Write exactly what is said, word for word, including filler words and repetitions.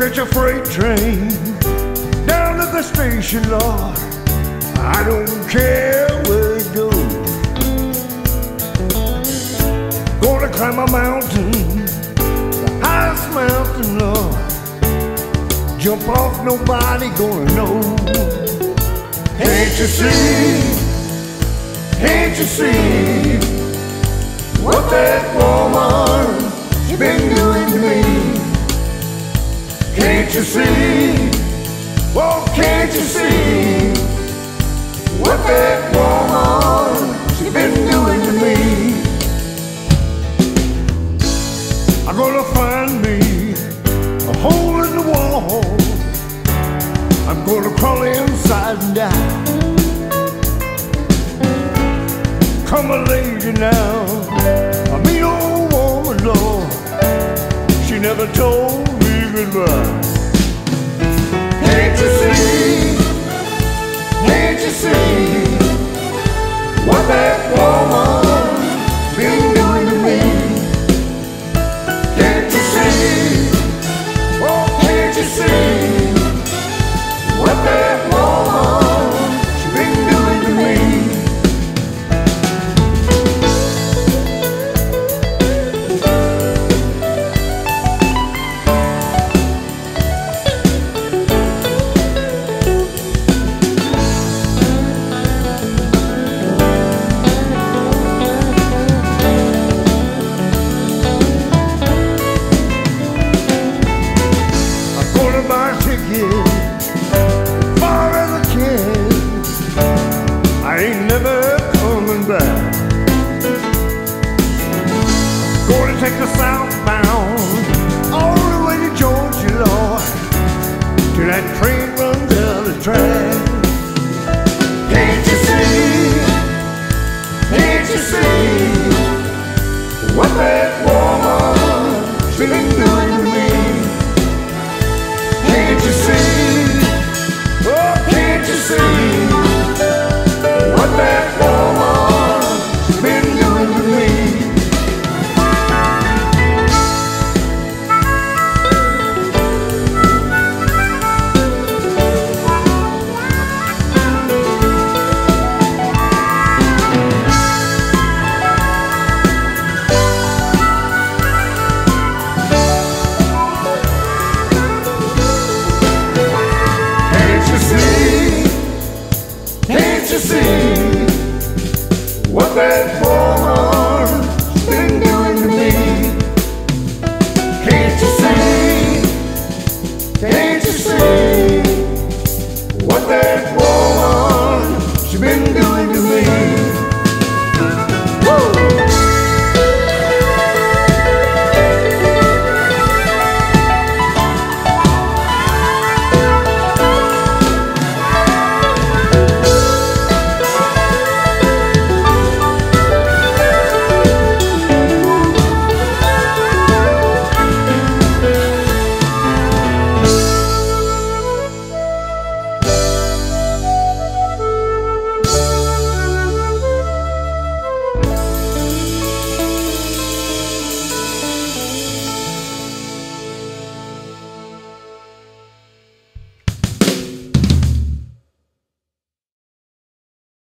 catch a freight train down to the station, Lord. I don't care where it goes. Gonna climb a mountain, the highest mountain, Lord. Jump off, nobody gonna know. Can't you see? Can't you see what that woman's been doing to me? Can't you see? Oh, can't you see what that woman's been doing to me? I'm gonna find me a hole in the wall. I'm gonna crawl inside and die. Come a lady now, a mean old woman, Lord. She never told me goodbye. Can't you see? Can't you see what that woman's been doing to me? Can't you see? Oh, can't you see what that woman's been doing to me? My ticket, far as I can. I ain't never coming back. Gonna take the southbound all the way to Georgia, Lord, till that train runs out of track.